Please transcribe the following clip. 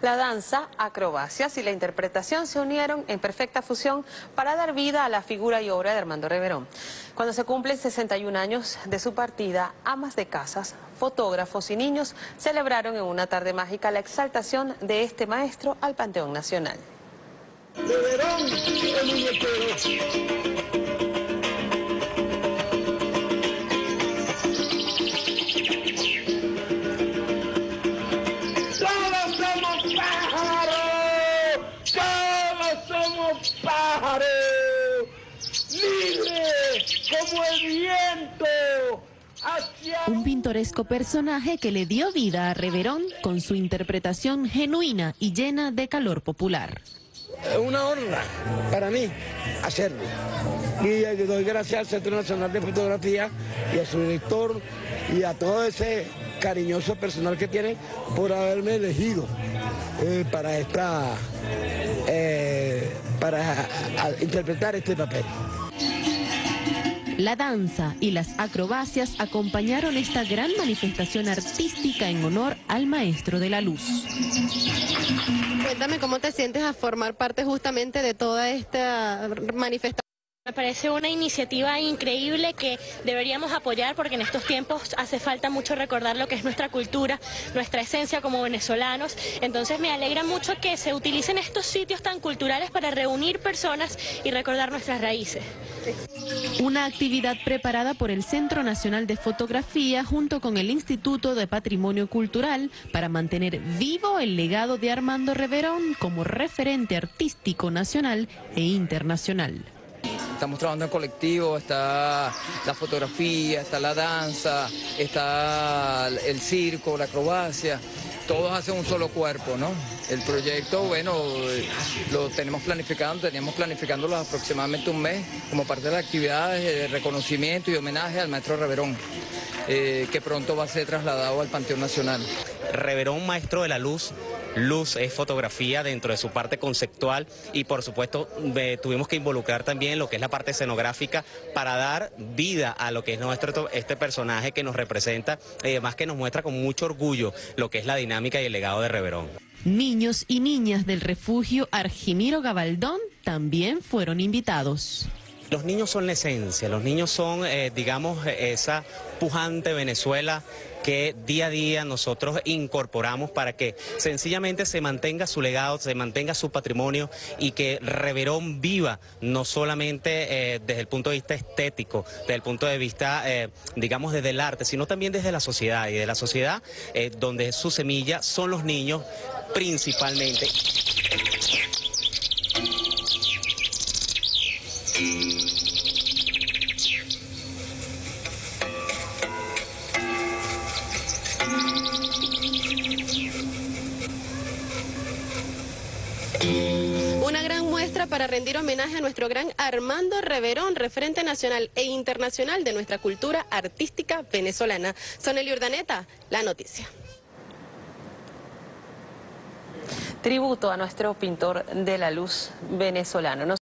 La danza, acrobacias y la interpretación se unieron en perfecta fusión para dar vida a la figura y obra de Armando Reverón. Cuando se cumplen 61 años de su partida, amas de casas, fotógrafos y niños celebraron en una tarde mágica la exaltación de este maestro al Panteón Nacional. Reverón, el muñequero. Pájaro, libre como el viento. Un pintoresco personaje que le dio vida a Reverón con su interpretación genuina y llena de calor popular. Es una honra para mí hacerlo. Y doy gracias al Centro Nacional de Fotografía y a su director y a todo ese cariñoso personal que tiene por haberme elegido para interpretar este papel. La danza y las acrobacias acompañaron esta gran manifestación artística en honor al Maestro de la Luz. Cuéntame cómo te sientes a formar parte justamente de toda esta manifestación. Me parece una iniciativa increíble que deberíamos apoyar porque en estos tiempos hace falta mucho recordar lo que es nuestra cultura, nuestra esencia como venezolanos. Entonces me alegra mucho que se utilicen estos sitios tan culturales para reunir personas y recordar nuestras raíces. Una actividad preparada por el Centro Nacional de Fotografía junto con el Instituto de Patrimonio Cultural para mantener vivo el legado de Armando Reverón como referente artístico nacional e internacional. Estamos trabajando en colectivo, está la fotografía, está la danza, está el circo, la acrobacia, todos hacen un solo cuerpo, ¿no? El proyecto, bueno, lo teníamos planificándolo aproximadamente un mes como parte de las actividades de reconocimiento y homenaje al maestro Reverón, que pronto va a ser trasladado al Panteón Nacional. Reverón, maestro de la luz. Luz es fotografía dentro de su parte conceptual y por supuesto tuvimos que involucrar también lo que es la parte escenográfica para dar vida a lo que es este personaje que nos representa y además que nos muestra con mucho orgullo lo que es la dinámica y el legado de Reverón. Niños y niñas del refugio Argimiro Gabaldón también fueron invitados. Los niños son la esencia, los niños son, digamos, esa pujante Venezuela que día a día nosotros incorporamos para que sencillamente se mantenga su legado, se mantenga su patrimonio y que Reverón viva no solamente desde el punto de vista estético, desde el punto de vista, digamos, desde el arte, sino también desde la sociedad y de la sociedad donde su semilla son los niños principalmente. Una gran muestra para rendir homenaje a nuestro gran Armando Reverón, referente nacional e internacional de nuestra cultura artística venezolana. Sonely Urdaneta, La Noticia. Tributo a nuestro pintor de la luz venezolano.